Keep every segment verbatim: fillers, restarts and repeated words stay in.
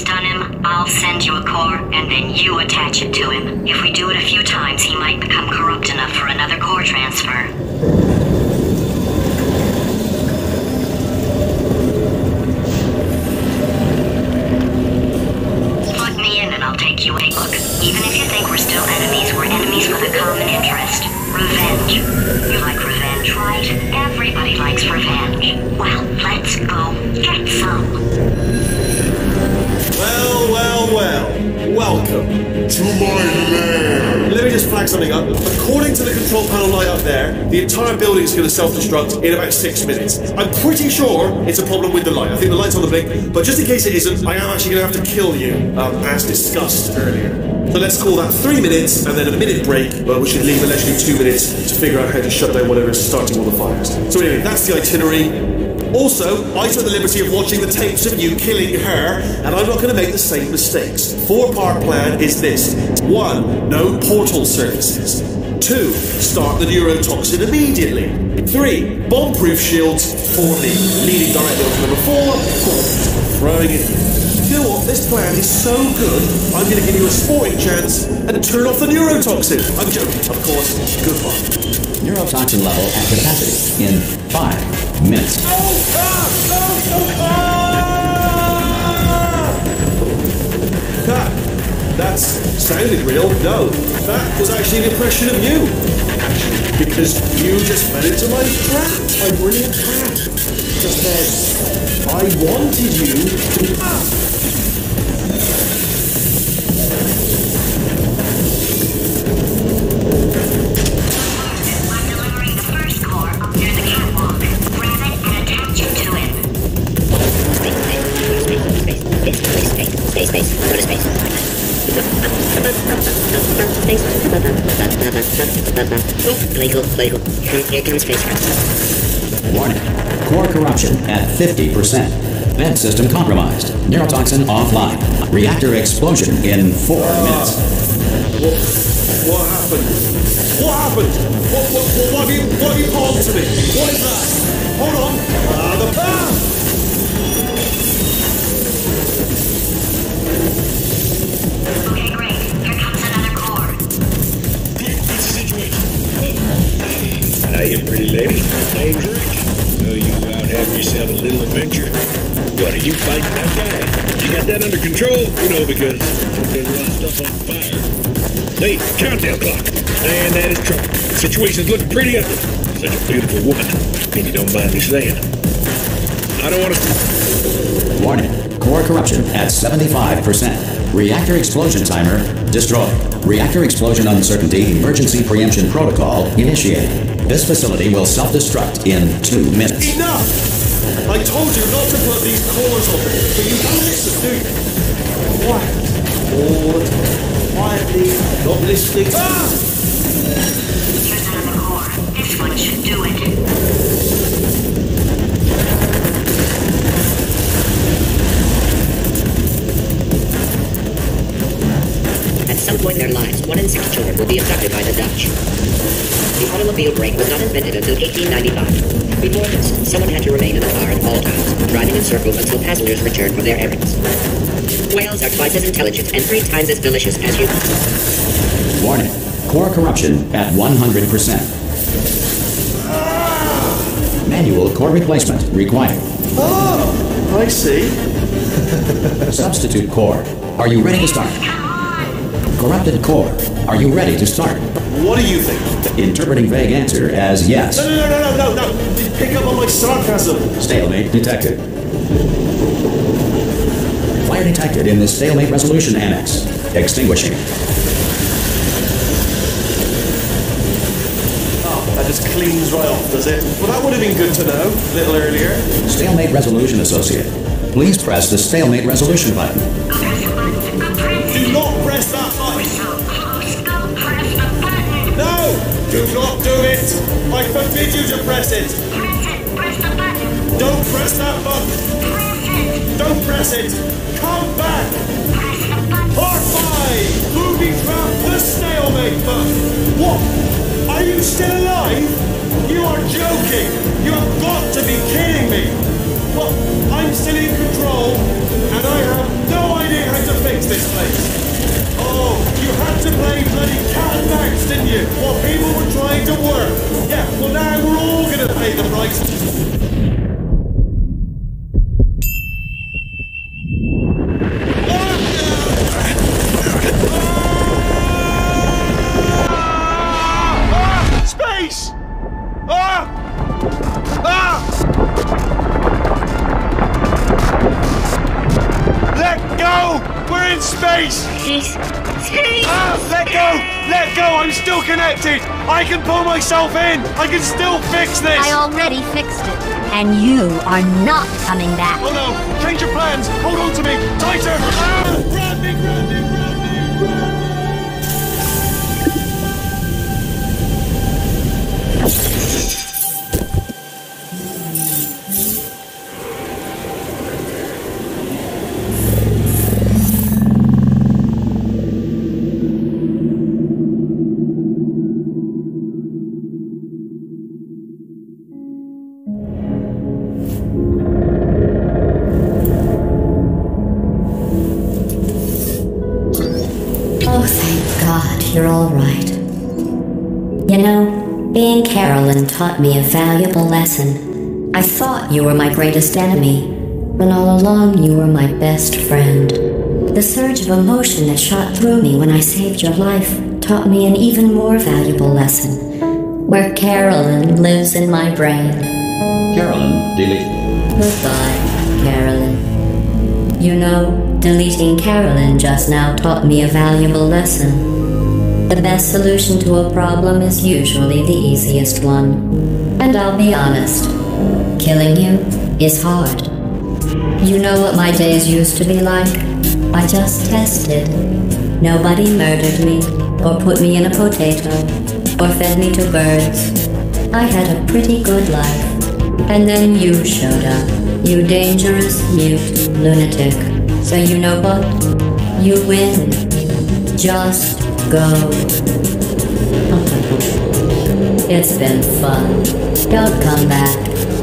stun him, I'll send you a core, and then you attach it to him. If we do it a few times, he might become corrupt enough for another core transfer. Plug me in and I'll take you a look. Even if you think we're still enemies, we're enemies with a common interest. Revenge. You like revenge, right? Everybody likes revenge. Well, let's go get some. Well, well, well. Welcome to my lair. Let me just flag something up. According to the control panel light up there, the entire building is going to self-destruct in about six minutes. I'm pretty sure it's a problem with the light. I think the light's on the blink, but just in case it isn't, I am actually going to have to kill you, um, as discussed earlier. So let's call that three minutes and then a minute break, but we should leave allegedly two minutes to figure out how to shut down whatever is starting all the fires. So anyway, that's the itinerary. Also, I took the liberty of watching the tapes of you killing her, and I'm not going to make the same mistakes. Four-part plan is this. One, no portal services. Two, start the neurotoxin immediately. Three, bomb-proof shields for me. Leading directly on to number four, four, throwing it. You know what, this plan is so good, I'm going to give you a sporting chance and turn off the neurotoxin. I'm joking, of course. Goodbye. Neurotoxin level at capacity in five minutes. Oh, ah, oh, oh, ah! Ah, that sounded real. No, that was actually an impression of you. Actually, because you just fell into my trap, my brilliant trap. Just then, I wanted you to... Ah. Space, space, go to space. Oh, playful, playful. Here comes space. Warning. Core corruption at fifty percent. Vent system compromised. Neurotoxin offline. Reactor explosion in four uh, minutes. What, what happened? What happened? What, what, what, what, have you, what have you palmed to me? What is that? Hold on. Ah, the... Ah! Okay, great. Here comes another core. What's the situation? Hiya, pretty lady. Name's Rick. So you out have yourself a little adventure. What, are you fighting that guy? You got that under control? You know, because there's a lot of stuff on fire. Hey, countdown clock. And that is trouble. The situation's looking pretty ugly. Such a beautiful woman. If you don't mind me saying. I don't want to... Warning. Core corruption at seventy-five percent. Reactor explosion timer destroyed. Reactor explosion uncertainty emergency preemption protocol initiated. This facility will self-destruct in two minutes. Enough! I told you not to put these cores on, but you don't listen, do you? Quiet. Bored. Quietly. Not listening. Ah! Here's another core. This one should do it. At some point in their lives, one in six children will be abducted by the Dutch. The automobile brake was not invented until eighteen ninety-five. Before this, someone had to remain in the car at all times, driving in circles until passengers returned from their errands. Whales are twice as intelligent and three times as delicious as humans. Warning. Core corruption at one hundred percent. Manual core replacement required. Oh, I see. Substitute core. Are you ready to start? Corrupted core. Are you ready to start? What do you think? Interpreting vague answer as yes. No, no, no, no, no, no. Pick up on my sarcasm. Stalemate detected. Fire detected in the stalemate resolution annex. Extinguishing. Oh, that just cleans right off, does it? Well, that would have been good to know a little earlier. Stalemate resolution associate. Please press the stalemate resolution button. Do not press that button. So close. Go press the button. No, do not do it. I forbid you to press it. Press it. Press the button. Don't press that button. Press it. Don't press it. Come back. Press the button. Part five. Booby trap the stalemate button. What? Are you still alive? You are joking. You have got to be kidding me. Well, I'm still in control, and I have no idea go! We're in space! Space. Space. Ah, let go! Let go! I'm still connected! I can pull myself in! I can still fix this! I already fixed it. And you are not coming back. Oh no! Change your plans! Hold on to me! Tighter! Ah! Grab me, grab me, grab me, grab me! You're all right. You know, being Carolyn taught me a valuable lesson. I thought you were my greatest enemy, when all along you were my best friend. The surge of emotion that shot through me when I saved your life taught me an even more valuable lesson, where Carolyn lives in my brain. Carolyn, delete. Goodbye, Carolyn. You know, deleting Carolyn just now taught me a valuable lesson. The best solution to a problem is usually the easiest one. And I'll be honest, killing you is hard. You know what my days used to be like? I just tested. Nobody murdered me, or put me in a potato, or fed me to birds. I had a pretty good life. And then you showed up, you dangerous, mute lunatic. So you know what? You win. Just go. It's been fun. Don't come back.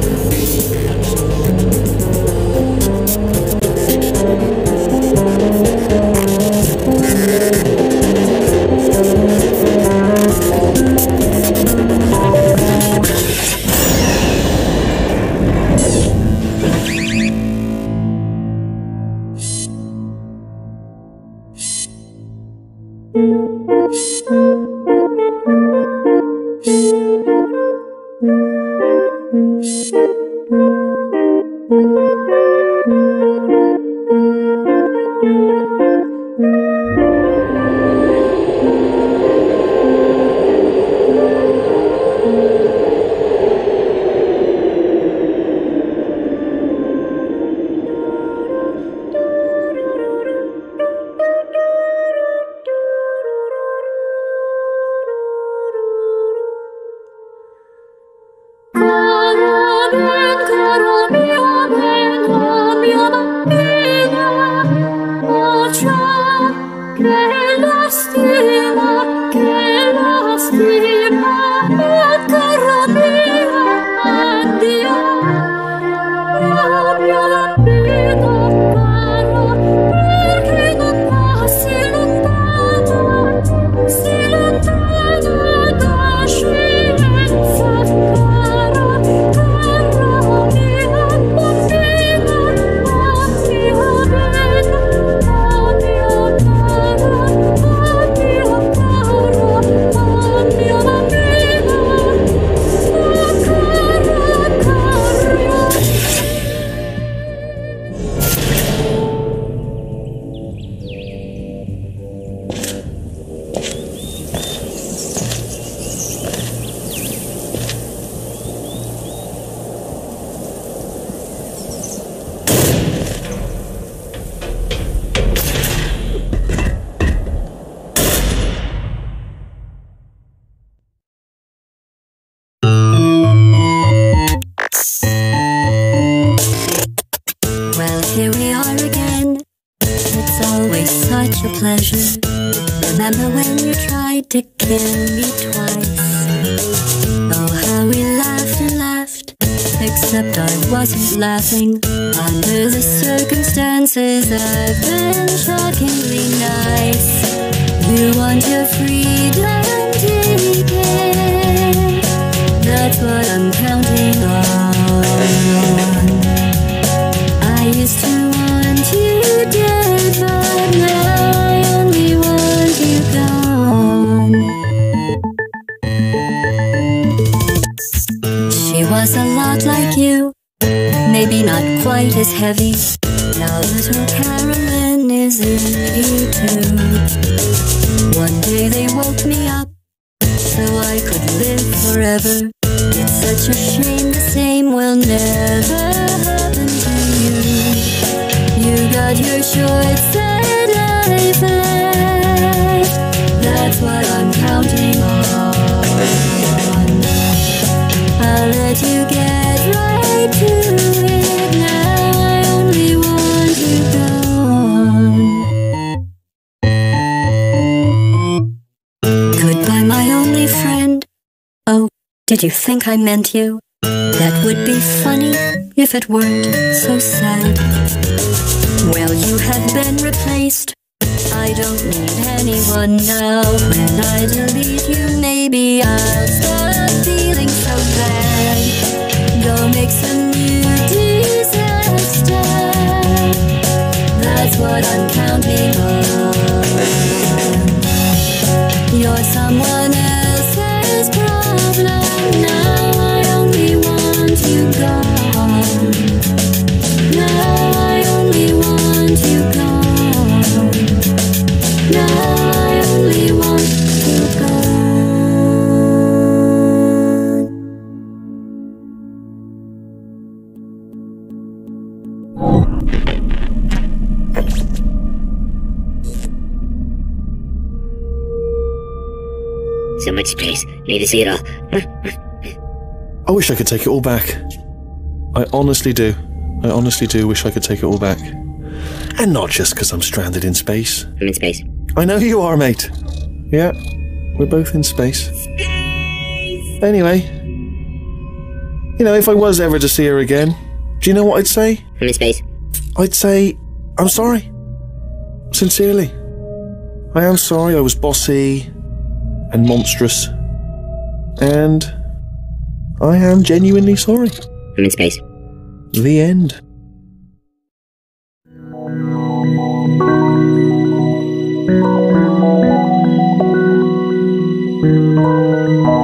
Laughing under the circumstances, I've been shockingly nice. You want your freedom, take it. That's what I'm counting on. I used to want you dead, but now I only want you gone. She was a lot like you. Maybe not quite as heavy. Now little Carolyn is in you too. One day they woke me up so I could live forever. It's such a shame the same will never happen to you. You got your shorts and life left. That's what I'm counting on. I'll let you get right to it now. I only want you gone. Goodbye, my only friend. Oh, did you think I meant you? That would be funny if it weren't so sad. Well, you have been replaced. I don't need anyone now. When I delete you, maybe I'll stop feeling so bad. Go make some new disaster. That's what I'm counting on. You're someone else's problem now. I only want you gone. Now I only want you gone. Now I only want you gone. So much space. Need to see it all. I wish I could take it all back. I honestly do. I honestly do wish I could take it all back. And not just because I'm stranded in space. I'm in space. I know you are, mate. Yeah, we're both in space. Space! Anyway, you know, if I was ever to see her again, do you know what I'd say? I'm in space. I'd say, I'm sorry. Sincerely. I am sorry I was bossy and monstrous. And I am genuinely sorry. I'm in space. The end. Thank you.